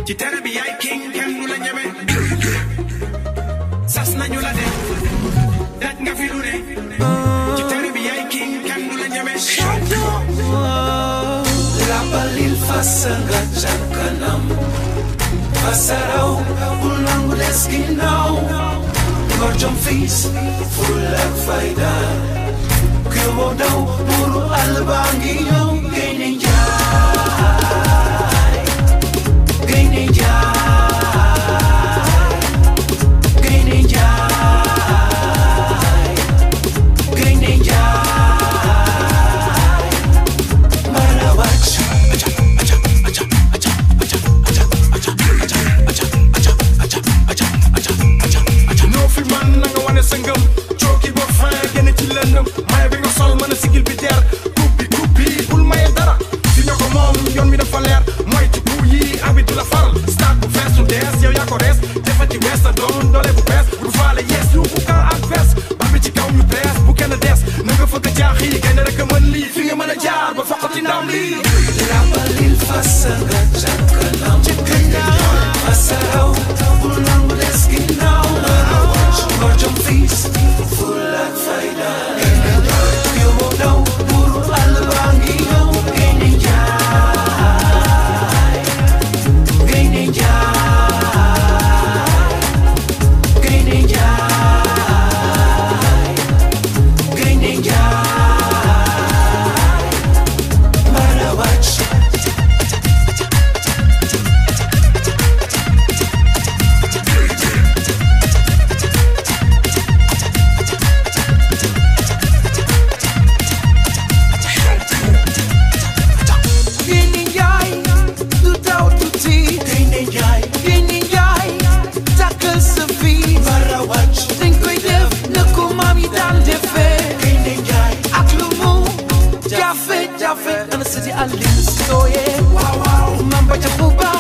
ci tere bi yaay king kenn du la ñeme sas nañu la de daj nga fi lu ne ci tere bi yaay king kenn du la ñeme la balil fasa nga kanam fasaraw bul nangu des ginnaaw ngor jom fiis full ak fayda ku yóbboo daw buuru àll baa ngi ñëw Gaynde Njaay Gaynde Njaay Gaynde Njaay Gaynde Njaay mara wàcc noo fi man na nga wane sa ngëm cooki ba fin génn ci lëndëm maye bi nga sol mën a sigil bi teer kubbi bul maye dara di ñoo ko moom yoon mi dafa leer mooy ci buur yi abi du la faral stade bu fees du dees yow yaa ko rees defa ci wees sa doon doole bu bees bu faale yees yu bu kan ak bees bal bi ci kaw ñu bees bu kenn dees na nga fëgg jaax yi gaynde rek a mën lii fi nga mën a jaar ba foqati ndam lii la balil fasa nga kanam fasaraw bul nangu des ginnaaw ngor jom fiis full ak fayda yóbboo daw buuru àll baa ngi ñëw Gaynde Njaay Gaynde Njaay Gaynde Njaay Gaynde Njaay mara wàcc Gaynde Njaay du daw tuuti Gaynde Njaay Gaynde Njaay takkal sa fii mara wàcc dañ koy def na ko maam yi daan defee Gaynde Njaay ak lu mu jafe ana sëti Aliou Sooye waaw waaw maam ba ca